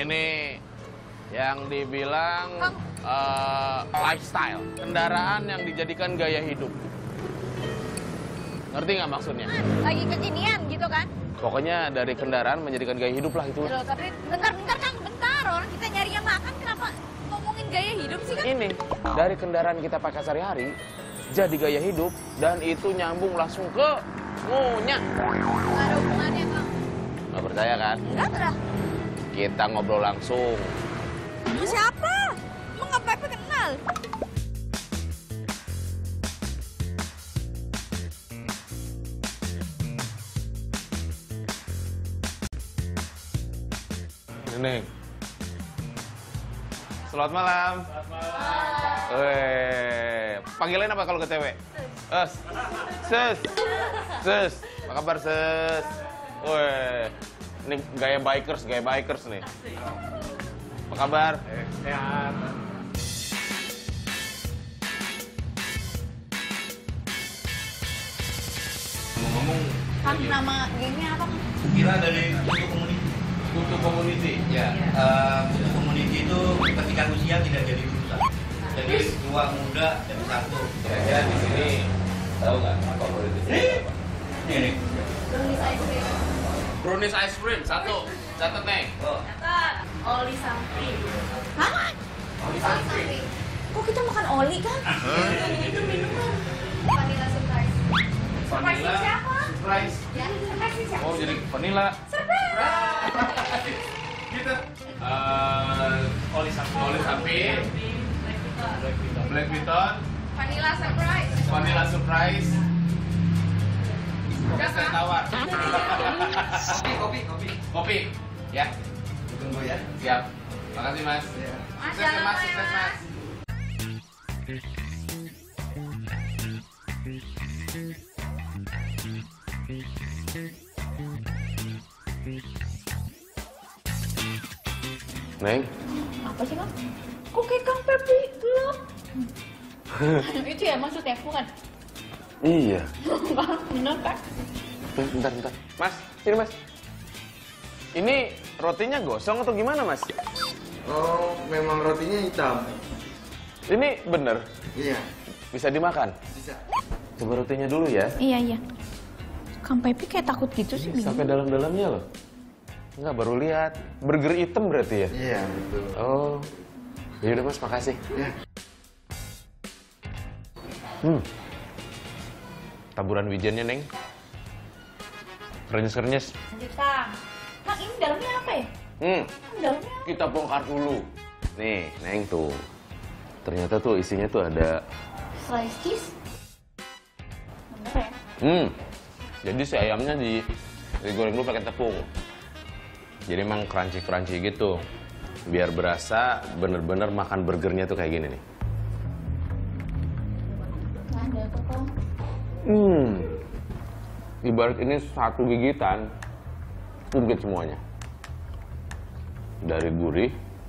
Ini yang dibilang lifestyle, kendaraan yang dijadikan gaya hidup. Ngerti nggak maksudnya? Lagi kekinian gitu kan? Pokoknya dari kendaraan menjadikan gaya hidup lah itu. Loh, tapi bentar Kang, bentar. Orang kita nyarinya makan, kenapa ngomongin gaya hidup sih kan? Ini dari kendaraan kita pakai sehari-hari jadi gaya hidup dan itu nyambung langsung ke ngunyah. Nggak ada hubungannya, Kang. Nggak percaya kan? Enggak lah. Kita ngobrol langsung. Lu siapa? Emang nggak Pepe kenal? Neneng. Selamat malam. Selamat malam. Weh, panggilan apa kalau ke cewek? Ses. Ses. Apa kabar, Ses? Weh, ini gaya bikers nih. Apa kabar? Sehat. Ngomong Kang, nama gengnya apa? Kira dari Kutu Community. Kutu Community. Ya, Kutu Community itu ketika usia tidak jadi urusan. Jadi tua muda jadi satu. Kira-kira di sini tahu nggak apa politik apa? Ini. Brownies ice cream. Brownies ice cream satu. Catat nih. Oh. Oli samping. Hah? Oli ice cream. Kok kita makan oli kan? Itu minuman. Vanilla surprise. Vanilla. Siapa? Surprise. Ya, surprise siapa? Oh, jadi vanilla. Surprise. Gitu. Oli samping. Oli samping. Black Piton. Vanilla surprise. Vanilla surprise. Es tawar. Kopi. Kopi. Ya. Tunggu ya. Siap. Makasih, Mas. Mas, Sukses ya, jangan Mas. lupa ya, Sukses, Mas. Neng, Apa sih, Kang? Kok kayak Kang Pepe belum? Itu ya maksudnya, bukan? iya. Bener kan? Bentar. Mas, sini, Mas. Ini rotinya gosong atau gimana, Mas? Oh, memang rotinya hitam. Ini bener, Iya, bisa dimakan. bisa. Coba rotinya dulu ya. Iya. Kang Pepe kayak takut gitu sih. Sampai dalam-dalamnya loh. Enggak, baru lihat. Burger hitam berarti ya? Iya, betul. Oh. Ya udah, Mas, makasih. Ya. Taburan wijennya, Neng. Krenyes-krenyes. Lanjut, Kang. Kang, ini dalamnya apa ya? Dalamnya apa? Kita bongkar dulu. Nih, Neng tuh. Ternyata tuh isinya tuh ada... Slice cheese. Bener ya? Jadi si ayamnya digoreng dulu pakai tepung. Jadi emang crunchy-crunchy gitu. Biar berasa bener-bener makan burgernya tuh kayak gini nih. Ada tuh, Kang. Ibarat ini satu gigitan, komplit semuanya. Dari gurih,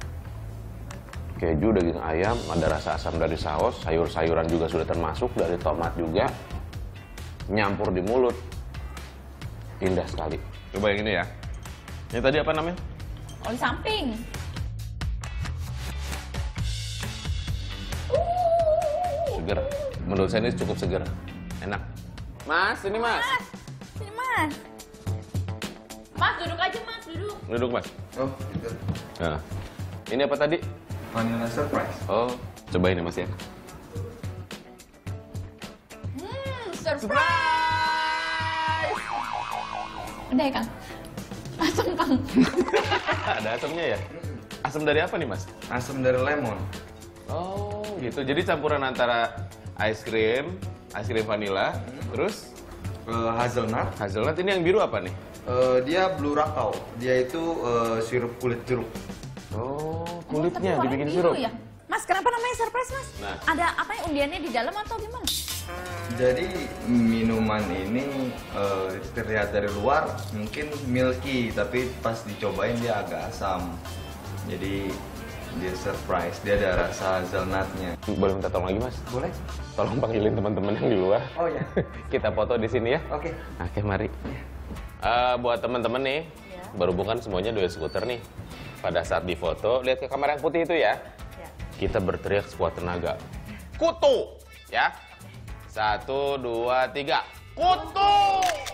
keju, daging ayam, ada rasa asam dari saus, sayur-sayuran juga sudah termasuk, dari tomat juga. Nyampur di mulut. Indah sekali. Coba yang ini ya. Ini tadi apa namanya? Oli samping. Seger. Menurut saya ini cukup seger. Enak. Mas, ini Mas. Sini, Mas. Mas, duduk aja, Mas. Duduk. Duduk, Mas. Oh, gitu. Nah. Ini apa tadi? Vanilla surprise. Oh, cobain ya, Mas ya. Surprise! Udah ya, Kang? Asam, Kang. Ada asamnya ya? Asam dari apa nih, Mas? Asam dari lemon. Oh, gitu. Jadi campuran antara ice cream vanilla, terus Hazelnut. hazelnut. Ini yang biru apa nih? Dia blue rakau. Dia itu sirup kulit jeruk. Oh, Tapi kulitnya warnanya dibikin biru sirup. ya? Mas, kenapa namanya surprise, Mas? Nah. Ada apa yang undiannya di dalam atau gimana? Jadi minuman ini terlihat dari luar mungkin milky, tapi pas dicobain dia agak asam. Jadi dia surprise, dia ada rasa hazelnutnya. Boleh minta tolong lagi, Mas? Boleh? Tolong panggilin teman-teman yang di luar. Oh ya. Kita foto di sini ya. Oke. Oke, mari. Buat teman-teman nih, berhubungan semuanya duet skuter nih. pada saat difoto, lihat ke kamera yang putih itu ya. Kita berteriak sekuat tenaga. Kutu! Ya. 1, 2, 3. Kutu!